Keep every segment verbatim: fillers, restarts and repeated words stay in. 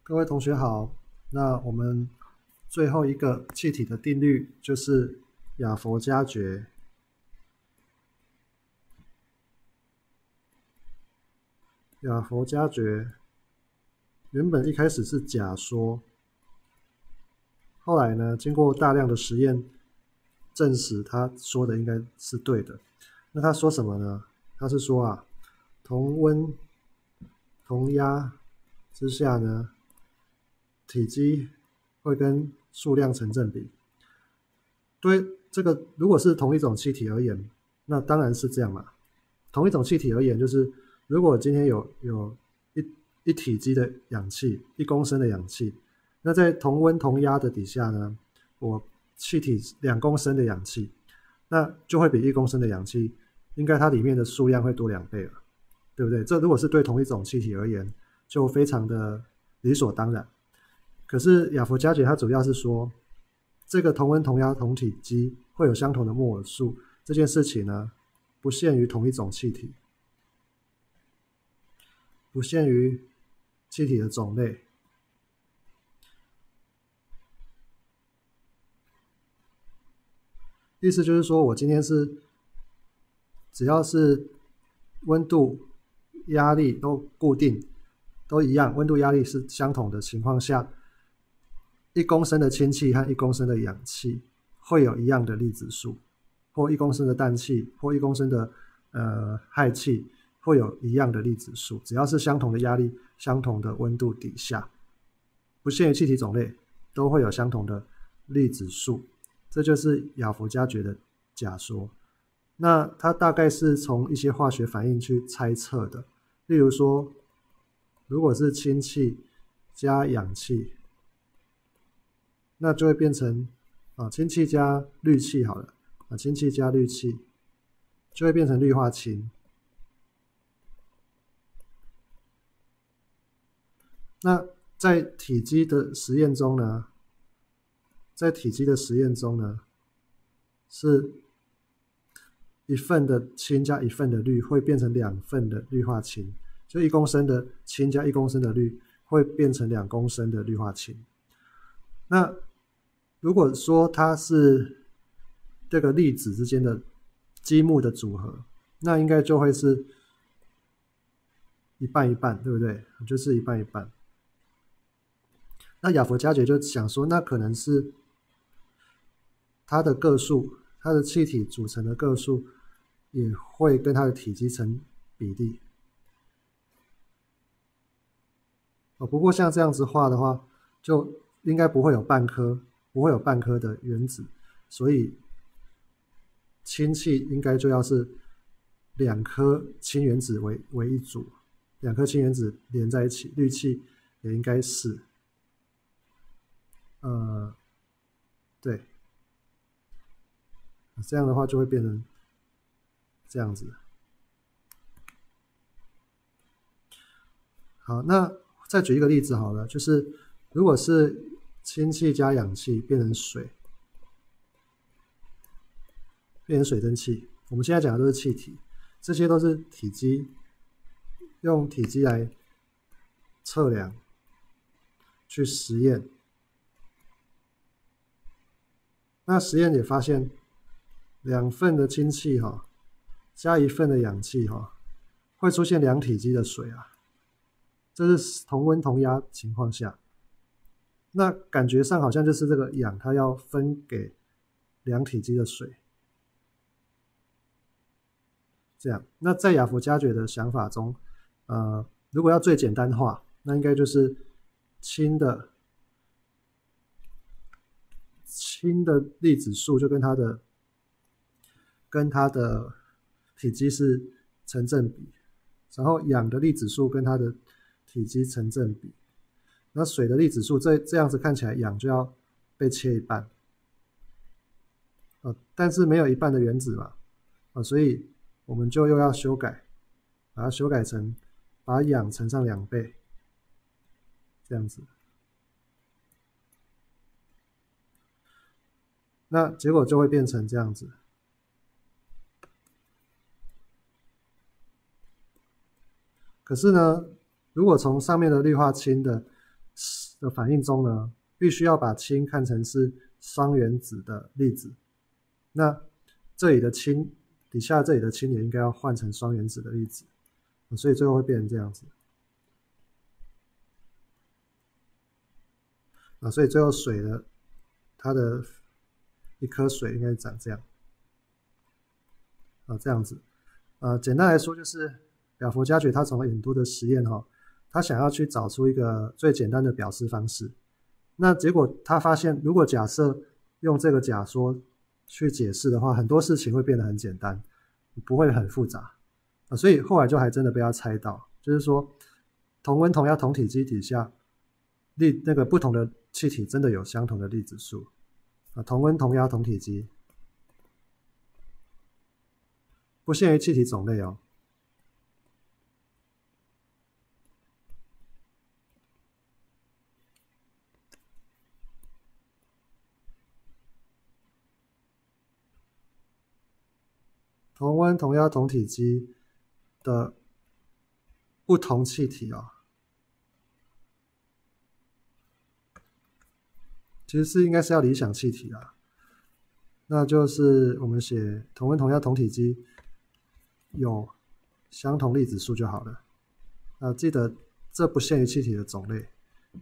各位同学好，那我们最后一个气体的定律就是亚佛加决。亚佛加决原本一开始是假说，后来呢，经过大量的实验证实他说的应该是对的。那他说什么呢？他是说啊，同温同压之下呢，体积会跟数量成正比。对这个，如果是同一种气体而言，那当然是这样嘛。同一种气体而言，就是如果今天有有一一体积的氧气，一公升的氧气，那在同温同压的底下呢，我气体两公升的氧气，那就会比一公升的氧气，应该它里面的数量会多两倍了，对不对？这如果是对同一种气体而言，就非常的理所当然。可是亚佛加决它主要是说，这个同温同压同体积会有相同的摩尔数，这件事情呢，不限于同一种气体，不限于气体的种类。意思就是说，我今天是只要是温度、压力都固定，都一样，温度、压力是相同的情况下，一公升的氢气和一公升的氧气会有一样的粒子数，或一公升的氮气或一公升的呃氦气会有一样的粒子数，只要是相同的压力、相同的温度底下，不限于气体种类，都会有相同的粒子数。这就是亚佛加决的假说。那它大概是从一些化学反应去猜测的，例如说，如果是氢气加氧气，那就会变成啊氢气加氯气好了，啊氢气加氯气就会变成氯化氢。那在体积的实验中呢，在体积的实验中呢，是一份的氢加一份的氯会变成两份的氯化氢，就一公升的氢加一公升的氯会变成两公升的氯化氢。那如果说它是这个粒子之间的积木的组合，那应该就会是一半一半，对不对？就是一半一半。那亚佛加决就想说，那可能是它的个数，它的气体组成的个数也会跟它的体积成比例。哦，不过像这样子画的话，就应该不会有半颗，不会有半颗的原子，所以氢气应该就要是两颗氢原子为为一组，两颗氢原子连在一起，氯气也应该是。呃，对，这样的话就会变成这样子。好，那再举一个例子好了，就是如果是氢气加氧气变成水，变成水蒸气，我们现在讲的都是气体，这些都是体积，用体积来测量，去实验。那实验也发现，两份的氢气哈，加一份的氧气哈，会出现两体积的水啊。这是同温同压情况下，那感觉上好像就是这个氧它要分给两体积的水。这样，那在亚佛加决的想法中，呃，如果要最简单化，那应该就是氢的。氢的粒子数就跟它的跟它的体积是成正比，然后氧的粒子数跟它的体积成正比，那水的粒子数这这样子看起来氧就要被切一半，呃，但是没有一半的原子嘛，呃，所以我们就又要修改，把它修改成把氧乘上两倍，这样子。那结果就会变成这样子。可是呢，如果从上面的氯化氢的的反应中呢，必须要把氢看成是双原子的粒子。那这里的氢底下这里的氢也应该要换成双原子的粒子，所以最后会变成这样子。啊，所以最后水的它的一颗水应该长这样。啊，这样子。呃，简单来说就是亚佛加爵他从引渡的实验哈、哦，他想要去找出一个最简单的表示方式。那结果他发现，如果假设用这个假说去解释的话，很多事情会变得很简单，不会很复杂。啊，所以后来就还真的被他猜到，就是说同温同压同体积底下，粒那个不同的气体真的有相同的粒子数。啊，同温同压同体积。不限于气体种类哦。同温同压同体积的不同气体哦，其实是应该是要理想气体啦。那就是我们写同温同压同体积有相同粒子数就好了。啊，记得这不限于气体的种类，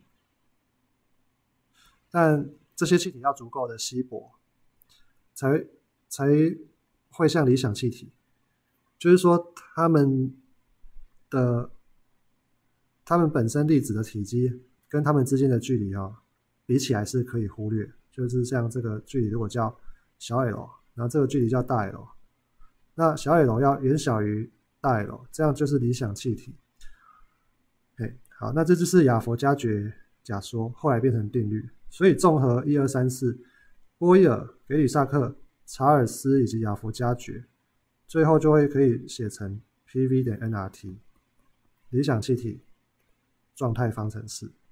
但这些气体要足够的稀薄，才才会像理想气体。就是说，它们的它们本身粒子的体积跟它们之间的距离哦，比起来是可以忽略。就是像这个距离如果叫小 l， 然后这个距离叫大 L， 那小 l 要远小于大 L， 这样就是理想气体。好，那这就是亚佛加爵假说，后来变成定律。所以综合一二三四，波义尔、给吕萨克、查尔斯以及亚佛加爵，最后就会可以写成 P V 等于 N R T， 理想气体状态方程式。